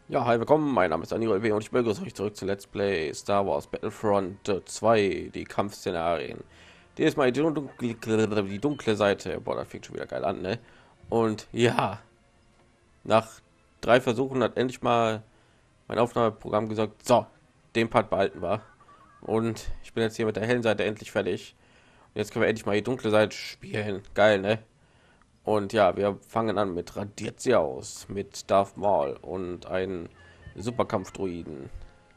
Ja, hi, willkommen. Mein Name ist Daniel W. und ich begrüße euch zurück zu Let's Play Star Wars Battlefront 2, die Kampfszenarien. Diesmal die dunkle Seite. Boah, das fängt schon wieder geil an, ne? Und ja, nach 3 Versuchen hat endlich mal mein Aufnahmeprogramm gesagt, so, den Part behalten wir. Und ich bin jetzt hier mit der hellen Seite endlich fertig. Und jetzt können wir endlich mal die dunkle Seite spielen. Geil, ne? Und ja, wir fangen an mit Radiert sie aus, mit Darth Maul und einen Superkampfdruiden.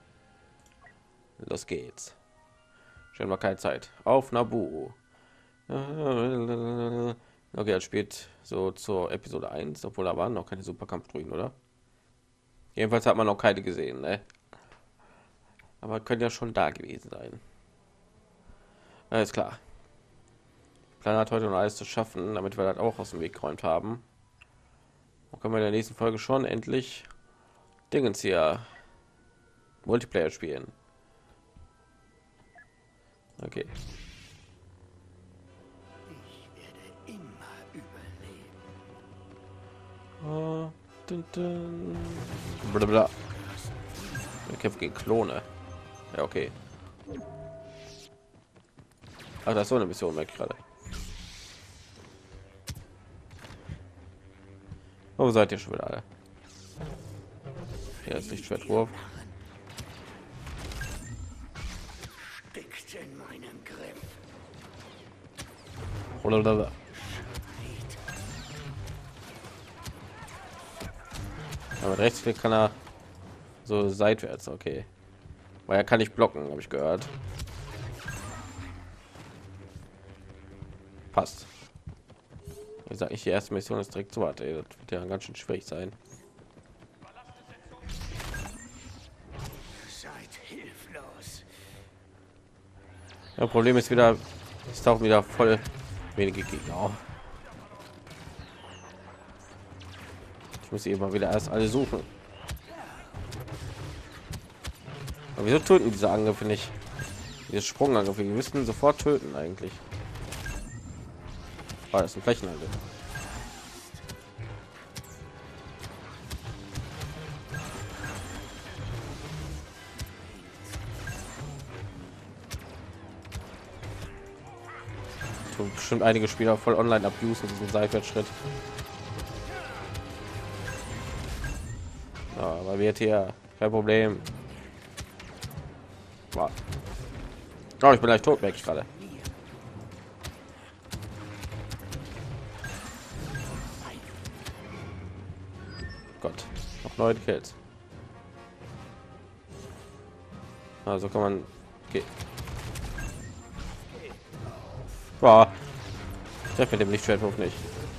Los geht's. Schon mal keine Zeit. Auf Naboo. Okay, das spielt so zur Episode 1, obwohl da waren noch keine Superkampfdruiden, oder? Jedenfalls hat man noch keine gesehen, ne? Aber könnte ja schon da gewesen sein. Alles klar. Plan hat heute noch alles zu schaffen, damit wir das auch aus dem Weg geräumt haben. Dann können wir in der nächsten Folge schon endlich Dingens hier Multiplayer spielen. Okay. Ich werde immer überleben. Dun, dun. Blablabla. Wir kämpfen gegen Klone. Ja, okay. Ach, das ist so eine Mission, merke ich gerade. Wo seid ihr schon wieder alle? Hier ist Lichtschwertwurf. Steckt in meinem Griff. Blablabla. Aber mit Rechtsklick kann er so seitwärts, okay. Weil er kann nicht blocken, habe ich gehört. Passt. Ich sage, die erste Mission ist direkt so weit. Ey, das wird ja ganz schön schwierig sein. Seid hilflos. Ja, Problem ist wieder, es tauchen wieder voll wenige Gegner auf. Ich muss eben mal wieder erst alle suchen. Aber wieso töten diese Angriffe nicht? Diese Sprungangriffe, die müssten sofort töten eigentlich. War das ein Flächenangriff? Tun bestimmt einige Spieler voll online abuse in diesem Seitwärtsschritt. Ja, aber wird hier kein Problem. Wow. Oh, ich bin gleich tot, merke ich gerade. Gott, noch 9 Kills. Also kann man. Okay. Boah. Treff mit dem Lichtschwertwurf nicht.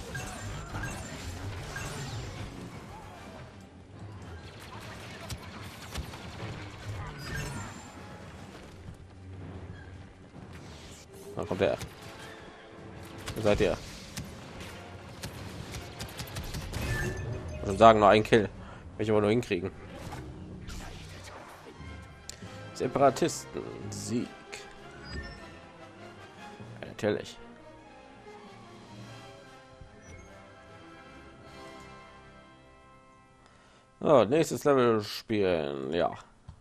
Da kommt er. Wo seid ihr? Und sagen nur ein Kill. Will ich aber nur hinkriegen. Separatisten Sieg. Ja, natürlich. So, nächstes Level spielen. Ja.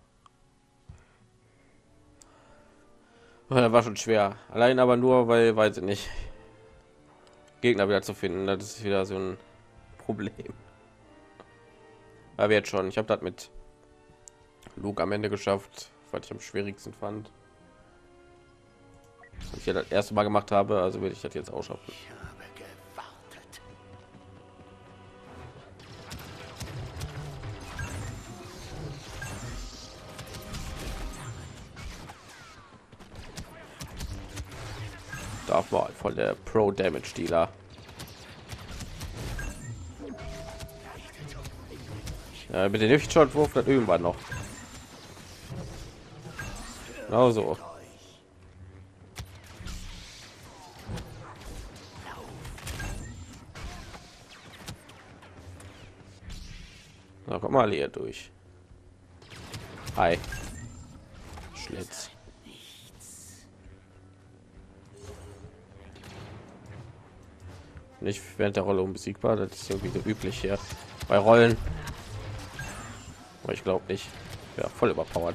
Das war schon schwer. Allein aber nur, weil, weiß ich nicht, Gegner wieder zu finden. Das ist wieder so ein Problem. Aber jetzt schon. Ich habe das mit Luke am Ende geschafft, was ich am schwierigsten fand. Was ich ja das erste Mal gemacht habe, also will ich das jetzt auch schaffen. Ich habe gewartet. Darf mal voll der Pro Damage Dealer. Ja, mit dem Lichtschwertwurf das üben wir noch. Genau so. Na, komm mal hier durch. Hi. Schlitz. Nicht während der Rolle unbesiegbar. Das ist irgendwie so üblich hier bei Rollen. Aber ich glaube nicht. Ja, voll überpowered.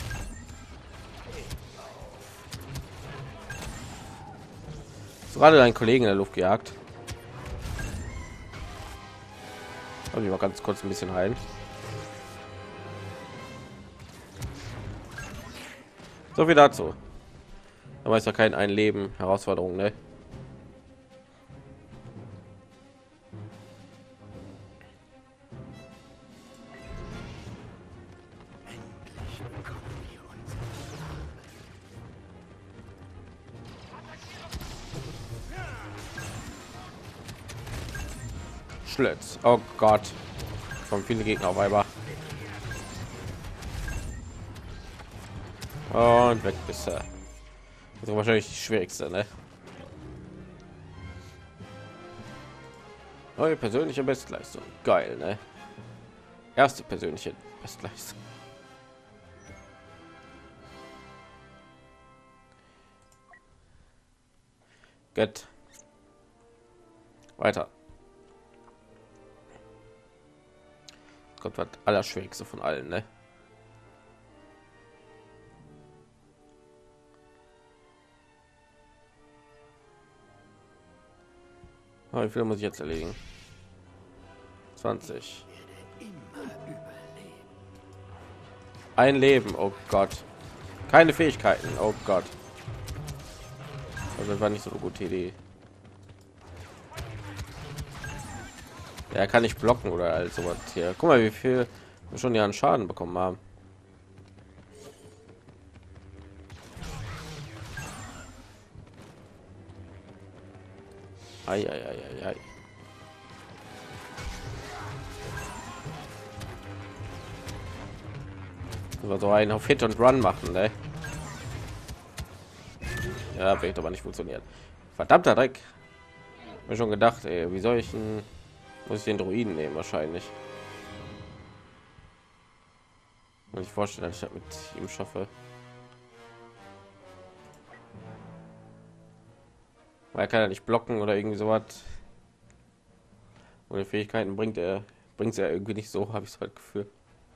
So, gerade deinen Kollegen in der Luft gejagt. Habe ich mal ganz kurz ein bisschen heilen. So viel dazu. Aber ist ja kein ein Leben Herausforderung, ne? Endlich bekommen wir unsere Schlitz. Oh Gott. Kommen viele Gegner auf einmal. Und weg bist du. Das ist wahrscheinlich die schwierigste, ne? Neue persönliche Bestleistung. Geil, ne? Erste persönliche Bestleistung. Gut. Weiter. Gott, was allerschwierigste von allen, ne? Wie viel muss ich jetzt erlegen? 20. Ein Leben. Oh Gott. Keine Fähigkeiten. Oh Gott. Also das war nicht so eine gute Idee. Ja, er kann nicht blocken oder also was hier. Guck mal, wie viel wir schon ja an Schaden bekommen haben. Ei, ei, ei, ei, ei. So einen auf Hit und Run machen, ne? Ja, wird aber nicht funktionieren. Verdammter Dreck. Mir schon gedacht, ey, wie soll ich denn, muss ich den Druiden nehmen wahrscheinlich. Muss ich vorstellen, dass ich das mit ihm schaffe. Weil er kann ja nicht blocken oder irgendwie so was. Und die Fähigkeiten bringt er irgendwie nicht so, habe ich so das Gefühl.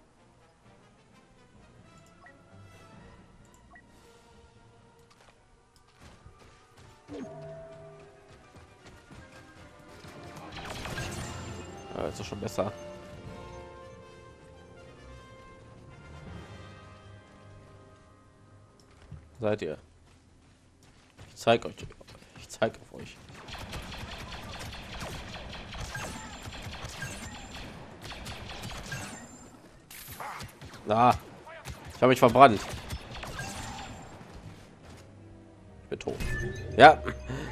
Ist doch schon besser. Seid ihr? Ich zeige euch. Ich zeige auf euch. Na, ich habe mich verbrannt. Ich bin tot. Ja.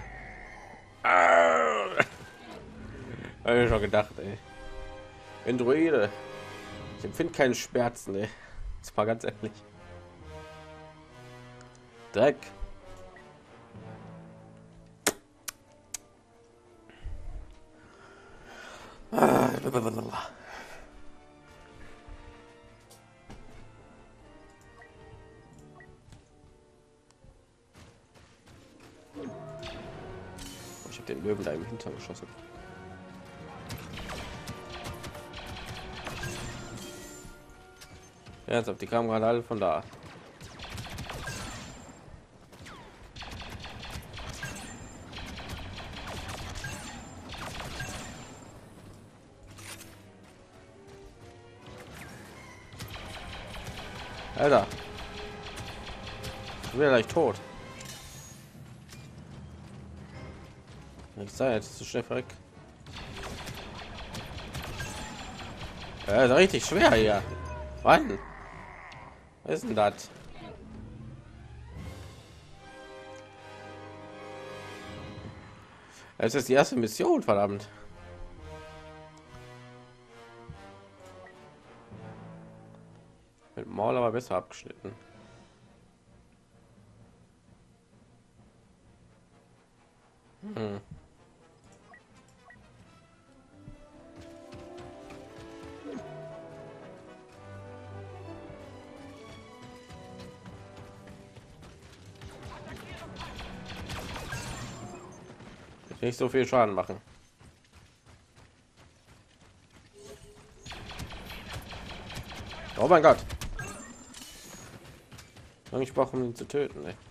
Habe ich schon gedacht, ey. Androide. Ich empfinde keine Schmerzen, ey. Das war ganz ehrlich. Dreck. Ich habe den Löwen da im Hintern geschossen. Ja, jetzt auf die kamen gerade alle von da. Alter. Ich bin ja gleich tot. Nicht sein, jetzt ist zu schnell weg. Ja, ist richtig schwer hier. Wann? Was ist denn das? Es ist die erste Mission, verdammt. Mit Maul aber besser abgeschnitten. Hm. Nicht so viel Schaden machen. Oh mein Gott. Ich brauche, um ihn zu töten. Ne?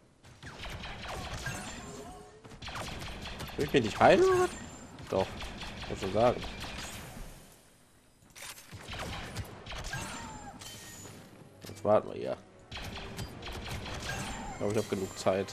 Will ich mich nicht heilen? Oder? Doch, muss schon sagen. Jetzt warten wir hier. Ich glaube, ich habe genug Zeit.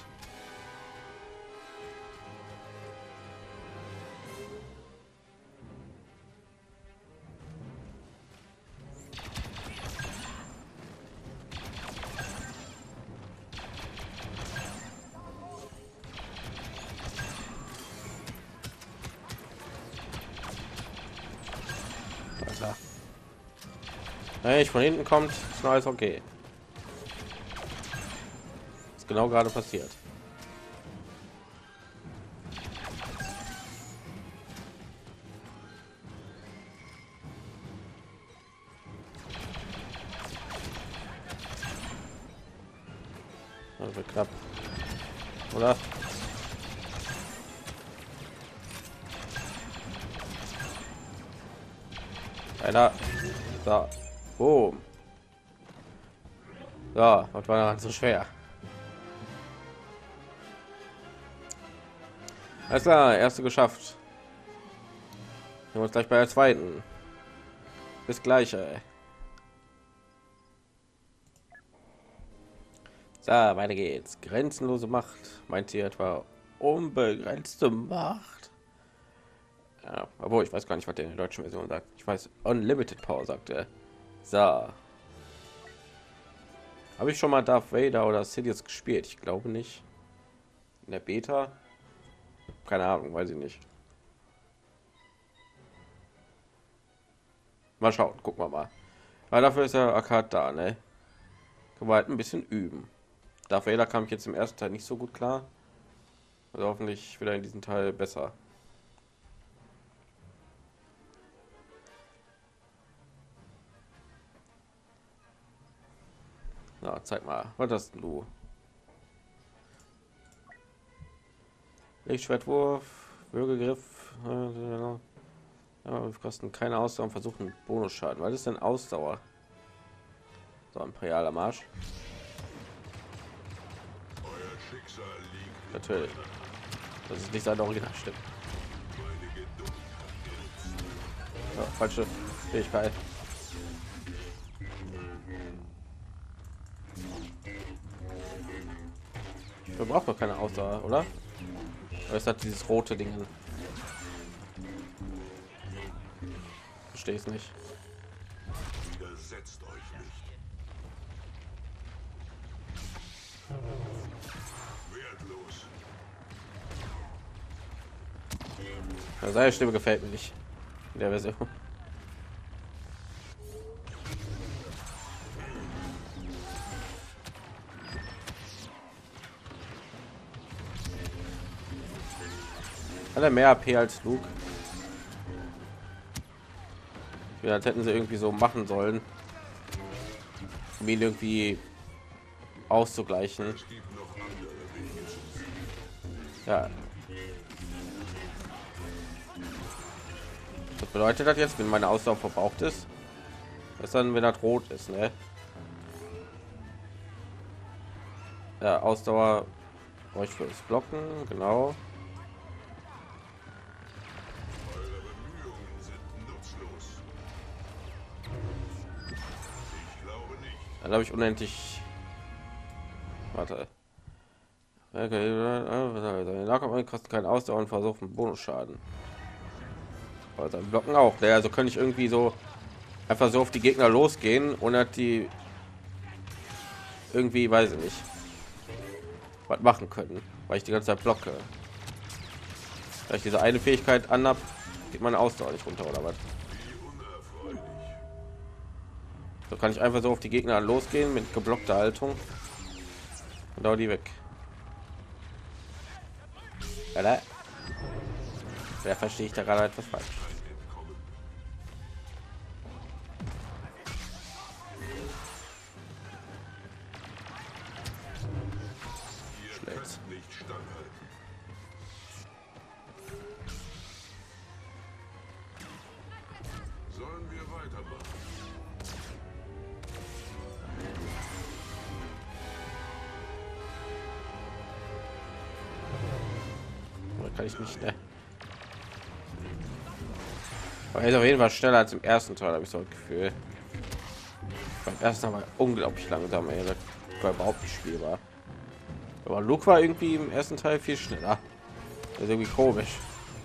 Wenn ich von hinten kommt, ist noch alles okay. Ist genau gerade passiert. Das wird knapp, oder? Einer da. Boom. Ja, was war daran so schwer? Alles klar, erste geschafft. Wir uns gleich bei der zweiten. Bis gleich. Ey. So, weiter geht's. Grenzenlose Macht. Meint ihr etwa unbegrenzte Macht? Ja, obwohl ich weiß gar nicht, was der in der deutschen Version sagt. Ich weiß, Unlimited Power sagt er. So. Habe ich schon mal Darth Vader oder Sidious gespielt? Ich glaube nicht. In der Beta? Keine Ahnung, weiß ich nicht. Mal schauen, gucken wir mal. Aber dafür ist der Arcade da, ne? Können wir halt ein bisschen üben. Darth Vader kam ich jetzt im ersten Teil nicht so gut klar. Also hoffentlich wieder in diesem Teil besser. Na, zeig mal, was hast du? Lichtschwertwurf, Würgegriff, ja, wir kosten keine Ausdauer und versuchen Bonusschaden. Was ist denn Ausdauer? So, imperialer Marsch. Natürlich. Das ist nicht sein Original, stimmt. Ja, falsche Fähigkeit. Wir brauchen doch keine Ausdauer, oder? Es hat dieses rote Ding. Verstehe es nicht. Widersetzt euch nicht. Wertlos. Ja, seine Stimme gefällt mir nicht in der Version. Hat er mehr AP als Luke? Ja, das hätten sie irgendwie so machen sollen, um ihn irgendwie auszugleichen. Ja. Was bedeutet das jetzt, wenn meine Ausdauer verbraucht ist? Was dann, wenn das rot ist, ne? Ja, Ausdauer brauche ich fürs Blocken, genau. Dann habe ich unendlich. Warte. Okay, kostet keinen Ausdauer und versuchen Bonusschaden. Also Blocken auch. Also kann ich irgendwie so einfach so auf die Gegner losgehen und hat die irgendwie, weiß ich nicht, was machen können, weil ich die ganze Zeit blocke. Weil ich diese eine Fähigkeit an habe, geht meine Ausdauer nicht runter oder was? So kann ich einfach so auf die Gegner losgehen mit geblockter Haltung und da die weg. Oder? Ja, verstehe ich da gerade etwas falsch. Schlägt. Sollen wir weitermachen? kann ich nicht, ne? Aber er ist auf jeden Fall schneller als im ersten Teil, habe ich so ein Gefühl. Beim ersten war unglaublich langsam, ey. Das war überhaupt nicht spielbar. Aber Luke war irgendwie im ersten Teil viel schneller. Das ist irgendwie komisch.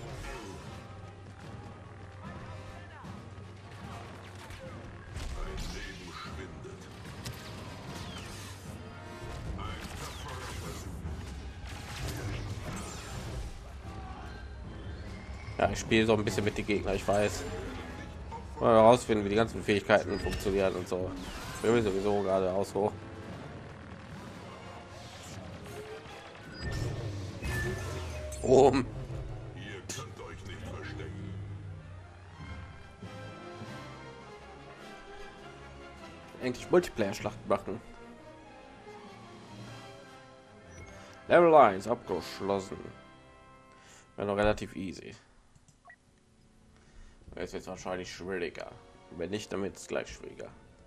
Ja, ich spiele so ein bisschen mit den Gegner, ich weiß. Mal herausfinden, wie die ganzen Fähigkeiten funktionieren und so. Ich will sowieso gerade aus hoch. Rom. Ihr könnt euch nicht verstecken. Eigentlich Multiplayer-Schlacht machen. Level 1 abgeschlossen. Wäre noch relativ easy. Es ist jetzt wahrscheinlich schwieriger. Wenn nicht, damit es gleich schwieriger.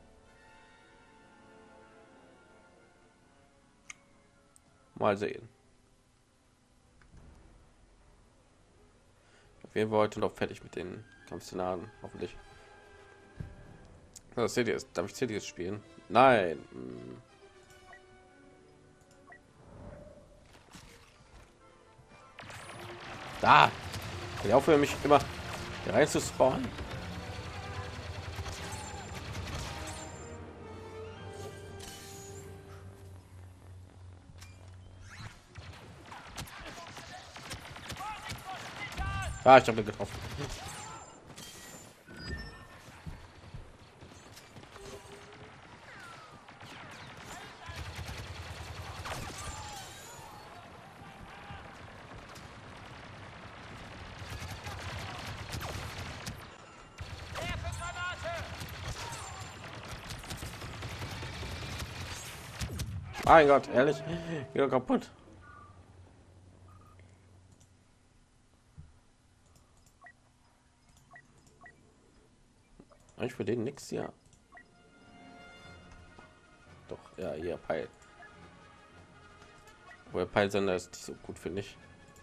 Mal sehen. Auf jeden Fall heute noch fertig mit den Kampfszenarien, hoffentlich. Das seht ihr jetzt. Darf ich jetzt spielen? Nein. Da. Ich aufhöre mich immer rein zu spawnen. Ah, ich habe getroffen. Mein Gott, ehrlich, wieder kaputt. Ich für den nix, ja. Doch, ja, hier Peil. Wo der Peilsender ist nicht so gut, finde ich.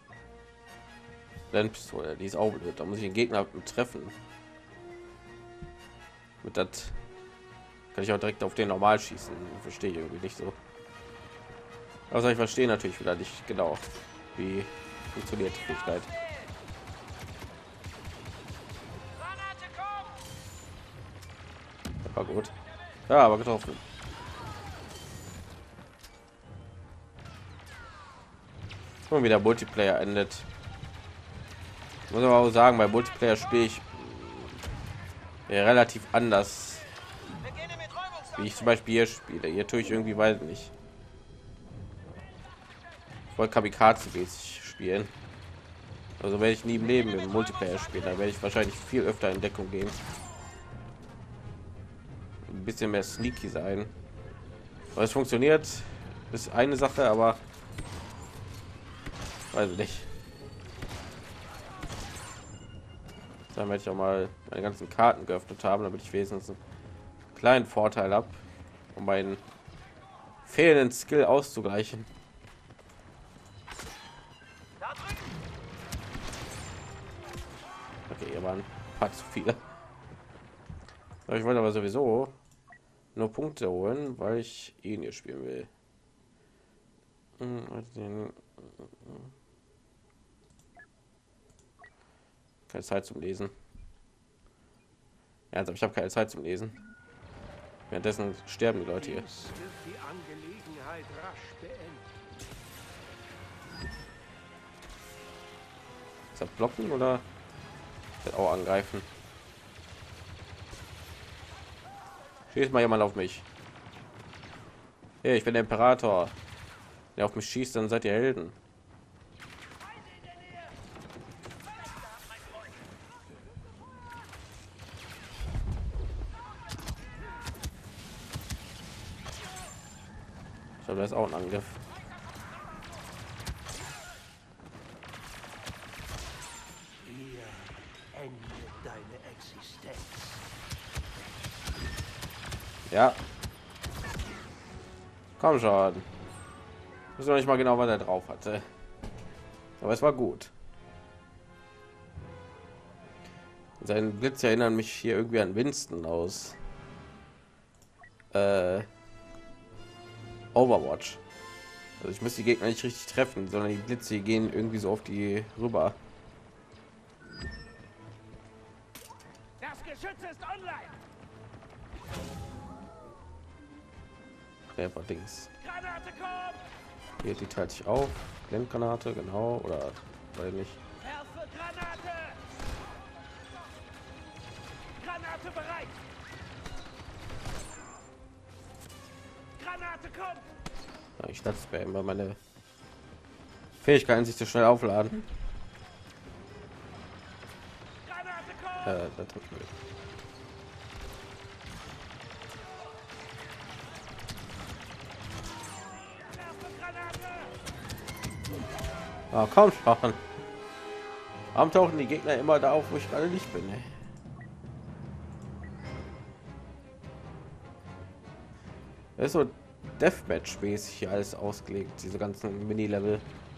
Pistole, die ist auch blöd. Da muss ich den Gegner treffen. Mit das kann ich auch direkt auf den normal schießen. Verstehe ich irgendwie nicht so. Also ich verstehe natürlich wieder nicht genau, wie funktioniert die Fähigkeit. Das war gut. Ja, aber getroffen. Und wieder Multiplayer endet. Muss aber auch sagen, bei Multiplayer spiele ich relativ anders, wie ich zum Beispiel hier spiele. Hier tue ich irgendwie, weiß nicht, voll Kamikaze-mäßig spielen. Also werde ich nie im Leben im Multiplayer spielen, da werde ich wahrscheinlich viel öfter in Deckung gehen, ein bisschen mehr sneaky sein. Aber es funktioniert, ist eine Sache, aber weiß nicht. Dann werde ich auch mal meine ganzen Karten geöffnet haben, damit ich wenigstens einen kleinen Vorteil habe, um meinen fehlenden Skill auszugleichen. Okay, hier waren ein paar zu viele. Ich wollte aber sowieso nur Punkte holen, weil ich ihn hier spielen will. Keine Zeit zum Lesen. Ja, also ich habe keine Zeit zum Lesen. Währenddessen sterben die Leute hier. Die Angelegenheit rasch beenden. Ist das blocken oder auch angreifen? Schießt mal jemand auf mich. Hey, ich bin der Imperator. Der auf mich schießt, dann seid ihr Helden. Ich glaube, das ist auch ein Angriff. Hier endet deine Existenz. Ja. Komm schon. Wissen wir nicht mal genau, was er drauf hatte. Aber es war gut. Sein Blitz erinnern mich hier irgendwie an Winston aus Overwatch. Also ich muss die Gegner nicht richtig treffen, sondern die Blitze gehen irgendwie so auf die rüber. Das Geschütz ist online. Einfach Dings. Granate kommt. Hier die teilt sich auf. Blendgranate, genau, oder weil nicht. Werfe Granate. Granate bereit. Granate kommt. Ja, ich lasse mir immer meine Fähigkeiten sich so schnell aufladen. Granate kommt. Da drücken wir. Werfe Granate. Ah, komm schon. Warum tauchen die Gegner immer da auf, wo ich gerade nicht bin? Ey? Das ist so Deathmatch-mäßig hier alles ausgelegt, diese ganzen Mini-Level.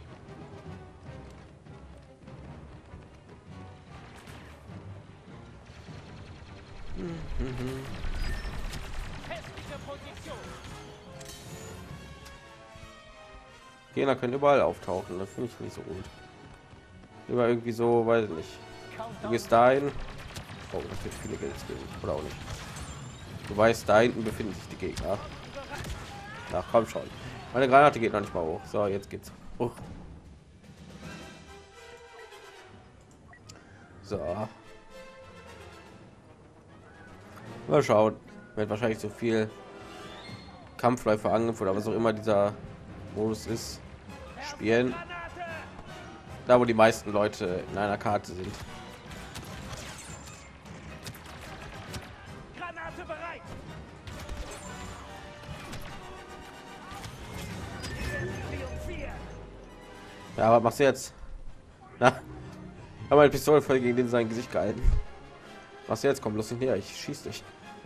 Festliche Position. Gegner können überall auftauchen, das finde ich nicht so gut. Immer irgendwie so, weiß ich nicht. Du gehst dahin. Oh, das wird viele Geld geben. Oder auch nicht. Du weißt, da hinten befinden sich die Gegner. Na, komm schon. Meine Granate geht noch nicht mal hoch. So, jetzt geht's hoch. So. Mal schauen. Wird wahrscheinlich so viel Kampfläufer Angriff oder was auch immer dieser Modus ist. Spielen. Granate. Da, wo die meisten Leute in einer Karte sind. Granate bereit. Triumphieren. Ja, was machst du jetzt? Na, ich habe meine Pistole voll gegen den sein Gesicht gehalten. Was jetzt? Komm bloß nicht näher, ich schieß dich.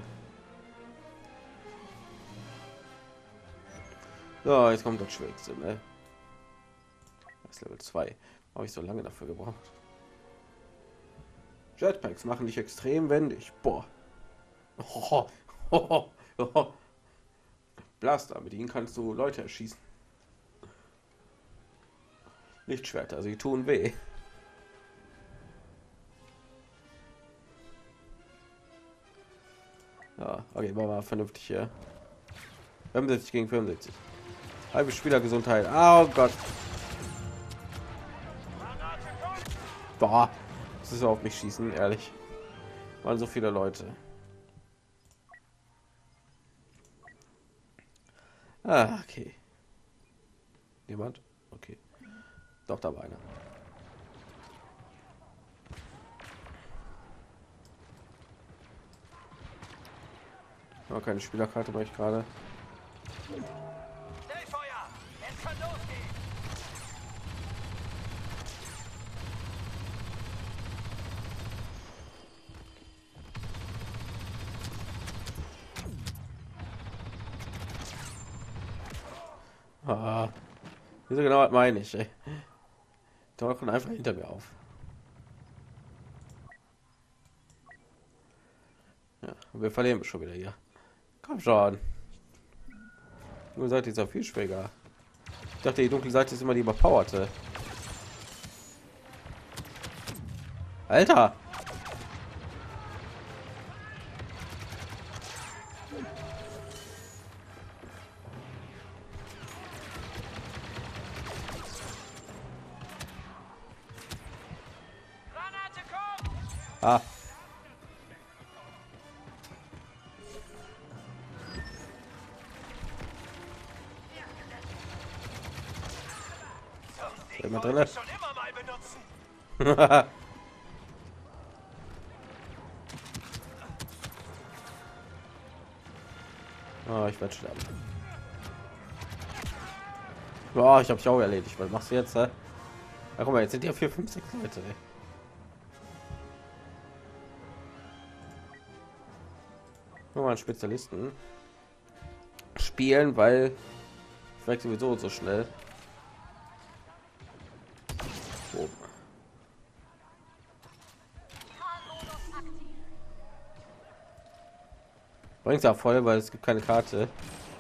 So, jetzt kommt das Schwächste, ne? Das ist Level 2. Habe ich so lange dafür gebraucht. Jetpacks machen dich extrem wendig. Boah. Blaster, mit ihnen kannst du Leute erschießen. Lichtschwerter, sie tun weh. Ja, okay, war mal vernünftig hier. 65 gegen 65. Halbe Spielergesundheit. Oh Gott. Boah, das ist auf mich schießen, ehrlich. Waren so viele Leute. Ah, okay. Niemand? Okay. Doch, da war einer. Oh, keine Spielerkarte war ich gerade. Schnellfeuer. Es kann losgehen. Ah, wieso genau was meine ich? Ey? Tauchen einfach hinter mir auf. Ja, wir verlieren schon wieder hier. Komm schon. Nur Seite ist ja viel schwieriger. Ich dachte, die dunkle Seite ist immer die überpowerte. Alter! Granate kommt. Ah. Immer drin. Schon immer mal benutzen. Oh, ich werde sterben. Oh, ich habe dich auch erledigt. Was machst du jetzt? Ja, guck mal, jetzt sind ja 4, 5, 6 Leute. Ey. Nur mal einen Spezialisten spielen, weil ich weg sowieso so schnell. Oh. Bringt ja voll, weil es gibt keine Karte.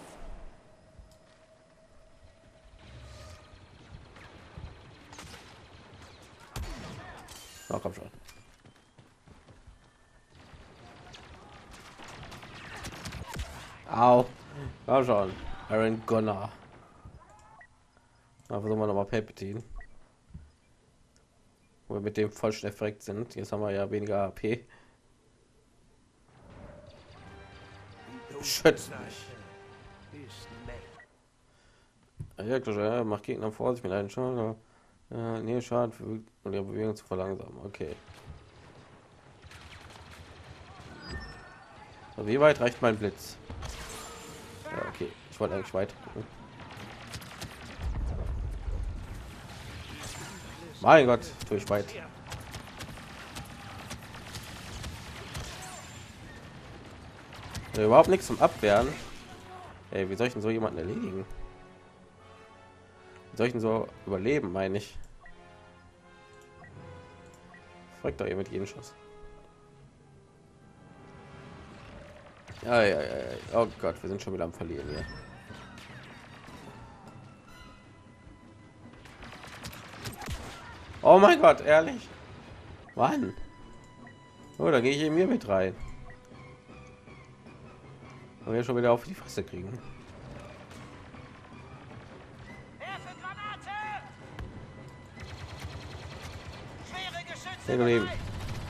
Na, komm schon. Au. Komm schon. Aaron Gunner. Na, versuchen wir noch mal Palpatine. Wo wir mit dem falschen Effekt sind. Jetzt haben wir ja weniger AP. Schützt mich. Ja, klar, ja, macht Gegner Vorsicht mit einem Schaden. Nee, Schaden für und ihre Bewegung zu verlangsamen. Okay. So, wie weit reicht mein Blitz? Ja, okay. Ich wollte eigentlich weit gucken. Mein Gott, tue ich weit. Ja, überhaupt nichts zum Abwehren. Ey, wie soll ich denn so jemanden erledigen? Wie soll ich denn so überleben, meine ich? Fragt doch ihr mit jedem Schuss. Ja, ja, ja, ja. Oh Gott, wir sind schon wieder am Verlieren hier. Oh mein Gott, ehrlich? Wann? Oh, da gehe ich in mir mit rein. Und wir schon wieder auf die Fresse kriegen. Werfe Granate! Schwere Geschütze Stehen geblieben. bereit!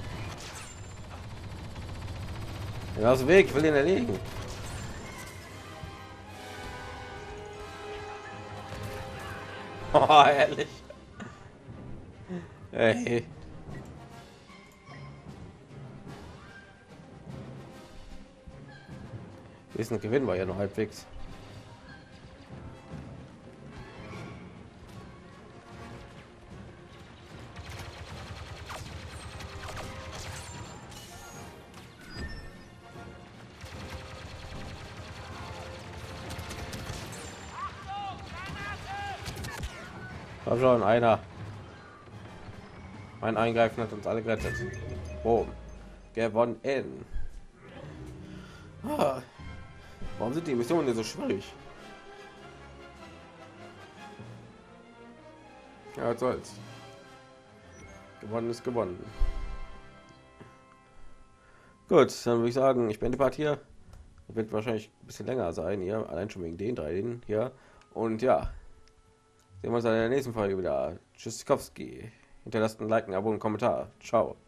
Ja, aus dem Weg, ich will den erledigen. Oh, ehrlich. Hey. Wissen gewinnen wir ja noch halbwegs. Komm schon, einer. Mein Eingreifen hat uns alle gerettet. Boom. Gewonnen. Ah. Warum sind die Missionen hier so schwierig? Ja, was soll's. Gewonnen ist gewonnen. Gut, dann würde ich sagen, ich beende die Part hier. Wird wahrscheinlich ein bisschen länger sein hier, allein schon wegen den drei hier. Und ja, sehen wir uns in der nächsten Folge wieder. Tschüssikowski. Hinterlasst ein Like, ein Abo und einen Kommentar. Ciao.